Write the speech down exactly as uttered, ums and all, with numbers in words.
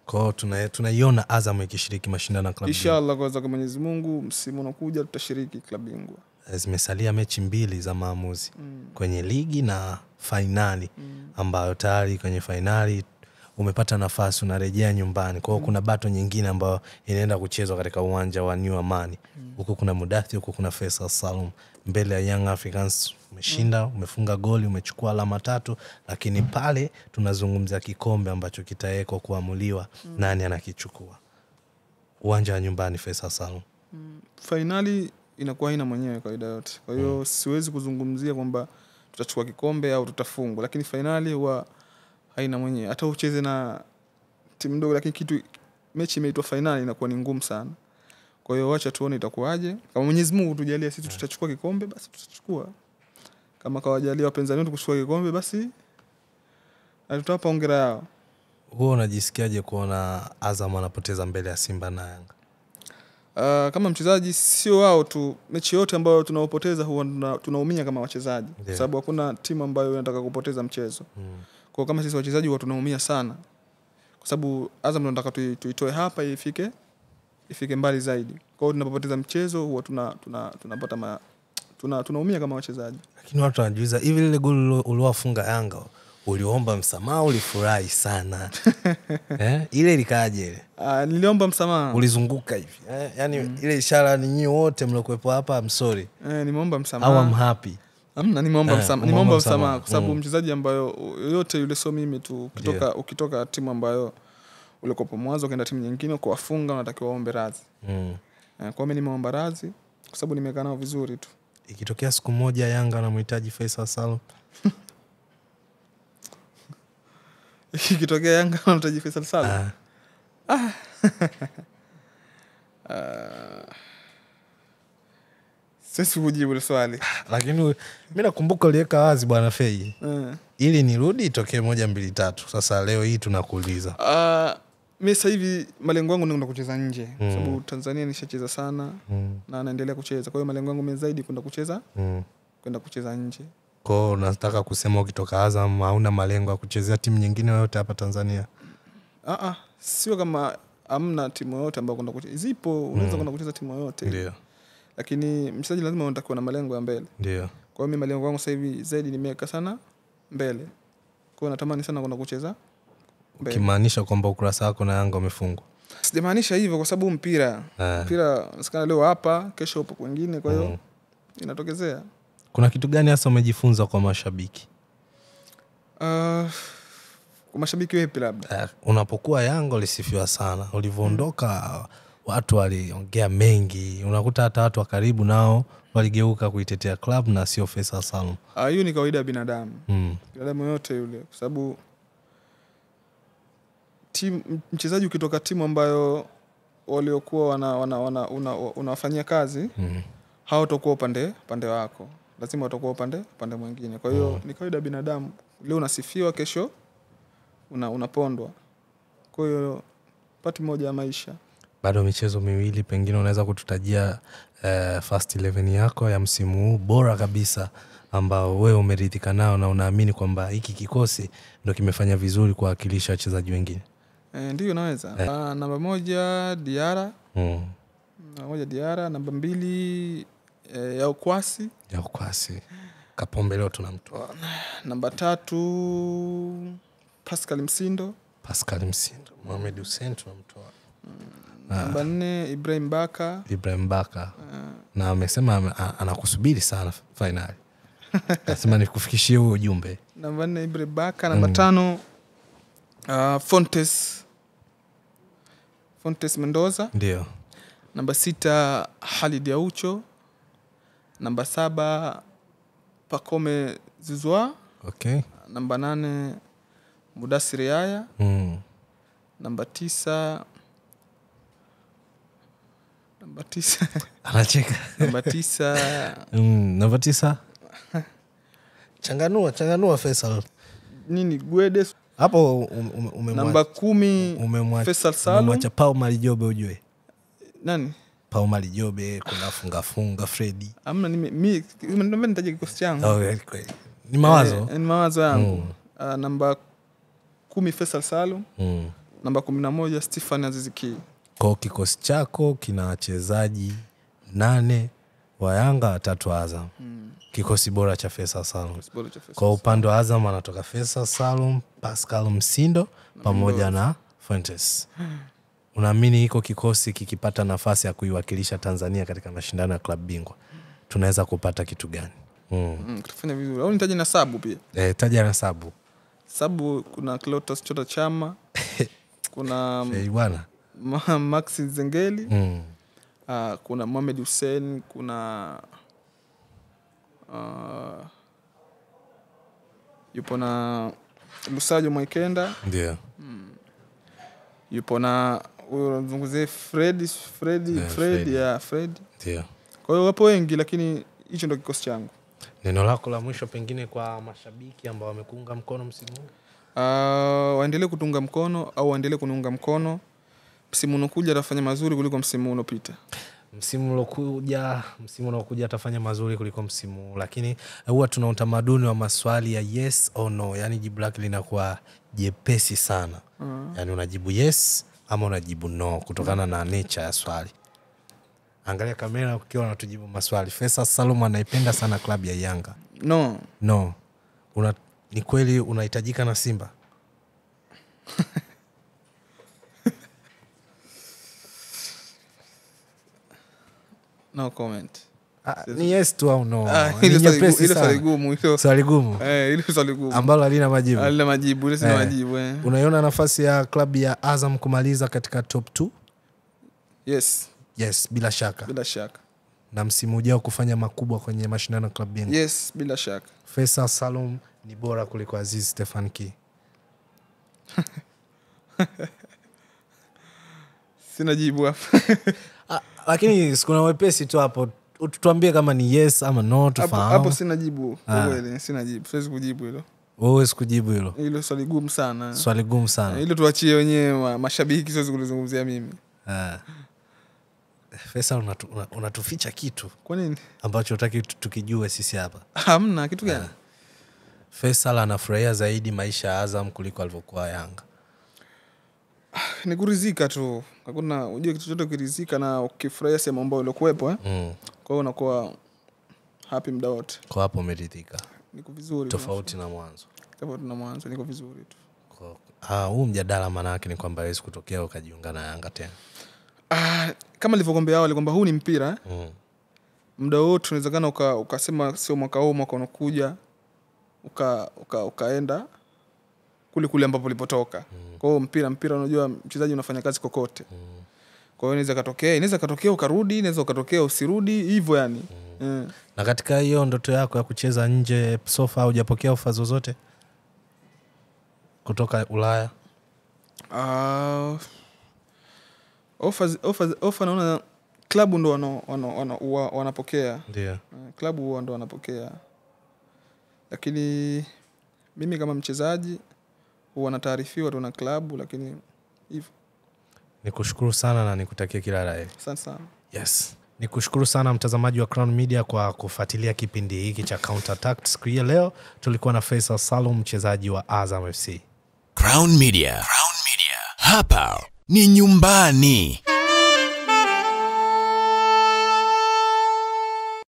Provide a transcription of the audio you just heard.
Kwa tuna tunaiona Azam ikishiriki mashindano ya klabu. Inshallah kwa zake Mwenyezi Mungu msimu unaokuja tutashiriki klabu bingwa. Zimesalia mechi mbili za maamuzi mm. kwenye ligi na finali mm. ambayo tayari kwenye finali umepata nafasi unarejea nyumbani. Kwa hiyo mm. kuna bato nyingine ambayo inaenda kuchezwa katika uwanja wa New Amani. Huko mm. kuna Mudathi, huko kuna Faisal Salum. Mbele ya Young Africans umeshinda, mm. umefunga goli, umechukua alama tatu, lakini pale tunazungumzia kikombe ambacho kitawekwa kuamuliwa mm. nani anakichukua. Uwanja wa nyumbani Faisal Salum. Mm. Finali inakuwa haina mwenyewe kawaida yote. Kwa hiyo mm. siwezi kuzungumzia kwamba tutachukua kikombe au tutafungwa, lakini finali huwa haina mwenyewe. Hata ucheze na timu ndogo lakini kitu mechi imeitwa finali inakuwa ni ngumu sana. Kwa hiyo acha tuone itakuwaje. Kama Mwenyezi Mungu tujalia sisi tutachukua kikombe basi tutachukua. Kama kawajalia wapinzani wetu kuchukua kikombe basi tutawapa hongera yao. Wewe unajisikiaje kuona Azam anapoteza mbele ya Simba na Yanga? Uh, kama mchezaji sio wao tu, mechi yote ambayo tunaopoteza huwa tunaumia kama wachezaji. Yeah. Kwa sababu hakuna timu ambayo inataka kupoteza mchezo. Mm. Kwa kama sisi wachezaji huwa tunaumia sana. Kwa sababu Azam tunataka tuitoe hapa ifike ifike mbali zaidi. Kwa hiyo tunapopoteza mchezo huwa tuna tunapata tuna tuna tunaumia kama wachezaji. Lakini watu wanajiuliza hivi lile goli uliowafunga Yanga uliomba msamaha ulifurahi sana. eh ile ilikaje ile? Ah niliomba msamaha. Ulizunguka hivi. Eh, yani mm. ile ishara ni nyinyi wote mliokuepo hapa I'm sorry. Eh nimeomba msamaha. Au I'm happy. Amna nimeomba eh, msamaha. Nimeomba msamaha kwa sababu mm. mchezaji ambayo yote yule sio mimi tu ukitoka yeah. ukitoka timu ambayo ulikopo mwanzo kaenda timu nyingine kwa wafunga unatakiwa waombe radhi. Mm. Eh, kwa mimi nimeomba radhi kwa sababu nimekaa nao vizuri tu. Ikitokea siku moja Yanga anamhitaji Faisal Salum. Ikitokea Yanga anamhitaji Faisal Salum. Ah. ah. uh, Sisi kujibu ile swali. Lakini mimi nakumbuka uliweka wazi bwana Fei. Uh. Ili nirudi itokee moja mbili tatu. Sasa leo hii tunakuuliza. Ah uh, mimi sasa hivi malengo yangu ni kwenda kucheza nje mm. sababu Tanzania nishacheza sana mm. na naendelea kucheza. Kwa hiyo malengo yangu mimi zaidi kwenda kucheza mm. kwenda kucheza nje. Kwa hiyo unataka kusema ukitoka Azam hauna malengo ya kuchezea timu nyingine yoyote hapa Tanzania? Ah ah, sio kama hamna timu yoyote ambayo kwenda kucheza. Zipo, unaweza kwenda kucheza timu yoyote. Ndio. Lakini mchezaji lazima unatakiwa na malengo ya mbele. Ndio. Kwa hiyo mimi malengo yangu sasa hivi zaidi nimeweka sana mbele. Kwa hiyo natamani sana kwenda kucheza mbele. Kimaanisha kwamba ukurasa wako na Yanga umefungwa? Sijamaanisha hivyo kwa sababu mpira ah. mpira sikana leo hapa kesho upo kwingine kwa hiyo mm. inatokezea. Kuna kitu gani hasa umejifunza kwa mashabiki? Uh, kwa mashabiki wepi labda? Uh, unapokuwa Yanga ulisifiwa sana. Ulivyoondoka mm. watu waliongea mengi. Unakuta hata watu wa karibu nao waligeuka kuitetea club na sio Faisal Salum. Ah, hiyo ni kawaida ya binadamu. Mm. Binadamu yote yule kwa sababu timu mchezaji ukitoka timu ambayo waliokuwa wana wana wana unawafanyia kazi mm. hawatakuwa upande pande wako. Lazima watakuwa upande pande mwingine. Kwa hiyo mm. ni kawaida binadamu. Leo unasifiwa kesho una unapondwa. Kwa hiyo pati moja ya maisha. Bado michezo miwili pengine unaweza kututajia uh, first eleven yako ya msimu huu bora kabisa ambao wewe umeridhika nao na unaamini kwamba hiki kikosi ndio kimefanya vizuri kuwakilisha wachezaji wengine? Eh ndio naweza. Eh. Uh, namba moja Diara. Mm. Namba moja Diara, namba mbili eh, ya Ukwasi. Ya Ukwasi. Kapombe leo tunamtoa. Namba tatu Pascal Msindo. Pascal Msindo. Mohamed Hussein tunamtoa. Mm. Namba nne Ibrahim Baka. Ibrahim Baka. Uh. Na amesema anakusubiri sana finali. Nasema nikufikishie huo ujumbe. Namba nne Ibrahim Baka, namba mm. tano uh, Fontes. Fontes Mendoza. Ndio. Namba sita Khalid Aucho. Namba saba Pacome Zouzoua. Okay. Namba nane Mudassir Yaya. Mm. Namba tisa Namba tisa anacheka. Namba tisa mm, namba tisa Changanua, changanua Faisal. Nini Guedes? Hapo umemwacha. Namba kumi umemwacha Faisal Salum. Umemwacha Pau Malijobe ujue. Nani? Pau Malijobe kuna funga funga Freddy. Amna mimi mimi ndio nitaje kikosi changu. Oh kweli. Ni mawazo. Eh, ni mawazo yangu. Mm. Uh, namba kumi Faisal Salum. Mm. namba kumi na moja Stefan Aziz Ki. Kwa kikosi chako kina wachezaji nane wa Yanga, watatu wa Azam. Hmm. Kikosi bora cha Faisal Salum. Kwa upande wa Azam anatoka Faisal Salum, Pascal Msindo pamoja na Fuentes. Hmm. Unaamini iko kikosi kikipata nafasi ya kuiwakilisha Tanzania katika mashindano ya klabu bingwa tunaweza kupata kitu gani? Mm. Mm, kutafanya vizuri. Au nitaje na sabu pia? Eh, taja na sabu. Sabu kuna Clatous Chota Chama. Kuna eh bwana Maxi Zengeli. Mm. Uh, kuna Mohamed Hussein, kuna uh, yupo na Lusajo Mwaikenda. Ndio. Mm. Yupo na huyo mzunguze Fred Fred yeah, Fred ya yeah, Fred. Ndio. Kwa hiyo wapo wengi, lakini hicho ndio kikosi changu. Neno lako la mwisho pengine kwa mashabiki ambao wamekuunga mkono msimu huu? Uh, waendelee kutunga mkono au waendelee kuniunga mkono. Msimu unaokuja atafanya mazuri kuliko msimu uliopita. Msimu unaokuja, msimu unaokuja atafanya mazuri kuliko msimu, lakini huwa tuna utamaduni wa maswali ya yes or no, yani jibu lake linakuwa jepesi sana. Uh-huh. Yani unajibu yes ama unajibu no kutokana uh-huh. na nature ya swali. Angalia kamera ukiwa unatujibu maswali. Faisal Salum anaipenda sana klabu ya Yanga. No. No. Una, ni kweli unahitajika na Simba? No comment. Ah, ni yes tu au no? Ah, ile swali gumu, ile swali gumu. Eh, ile swali gumu. Ambalo halina majibu. Halina majibu, ile sina eh. majibu eh. Unaiona nafasi ya klabu ya Azam kumaliza katika top two? Yes. Yes, bila shaka. Bila shaka. Na msimu ujao kufanya makubwa kwenye mashindano ya klabu bingwa? Yes, bila shaka. Faisal Salum ni bora kuliko Aziz Stefan Ki? Sina jibu hapa. Ah, lakini kuna wepesi tu hapo. Tuambie kama ni yes ama no tufahamu. Hapo sina jibu. Kweli sina jibu. Siwezi kujibu hilo. Wewe sikujibu hilo. Hilo swali gumu sana. Swali gumu sana. Hilo tuachie wenyewe mashabiki, siwezi kulizungumzia mimi. Ah. Faisal unatu, unatuficha kitu. Kwa nini? Ambacho hutaki tukijue sisi hapa. Hamna kitu gani? Faisal anafurahia zaidi maisha ya Azam kuliko alivyokuwa Yanga. Ni kuridhika tu. Hakuna unajua kitu chochote kuridhika na ukifurahia sema ambao ulikuwepo eh. Mm. Kwa hiyo unakuwa happy muda wote. Kwa hapo umeridhika. Niko vizuri. Tofauti na mwanzo. Tofauti na mwanzo, niko vizuri tu. Kwa ah huu mjadala maana yake ni kwamba hawezi kutokea ukajiunga na Yanga tena. Ah, kama nilivyokuambia awali kwamba huu ni mpira eh. Mm. Muda wote unawezekana uka, ukasema sio mwaka huu, mwaka unakuja uka, uka ukaenda kule kule ambapo ulipotoka. Mm. Kwa hiyo mpira mpira unajua mchezaji unafanya kazi kokote. Mm. Kwa hiyo inaweza katokea, inaweza katokea ukarudi, inaweza katokea usirudi, hivyo yani. Mm. Yeah. Na katika hiyo ndoto yako ya kucheza nje sofa hujapokea ofa zozote kutoka Ulaya? Ah uh, offers offers offer naona klabu ndo wana wana, wana wanapokea. Ndio. Uh, klabu ndo wanapokea. Lakini mimi kama mchezaji huwa nataarifiwa tu na klabu, lakini hivyo. Nikushukuru sana na nikutakia kila la heri. Asante sana. Yes. Nikushukuru sana mtazamaji wa Crown Media kwa kufuatilia kipindi hiki cha Counter Attack. Siku ya leo tulikuwa na Faisal Salum, mchezaji wa Azam F C. Crown Media. Crown Media. Hapa ni nyumbani.